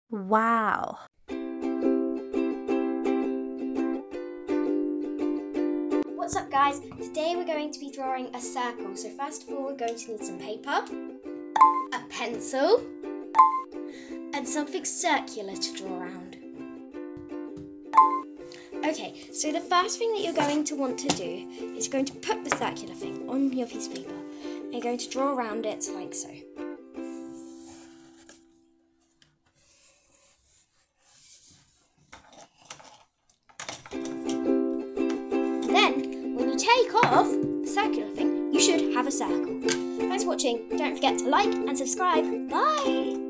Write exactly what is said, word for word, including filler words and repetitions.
Wow. What's up, guys? Today we're going to be drawing a circle. So first of all, we're going to need some paper, a pencil, and something circular to draw around. Okay, so the first thing that you're going to want to do is you're going to put the circular thing on your piece of paper and you're going to draw around it like so. Then, when you take off the circular thing, you should have a circle. Thanks for watching. Don't forget to like and subscribe. Bye!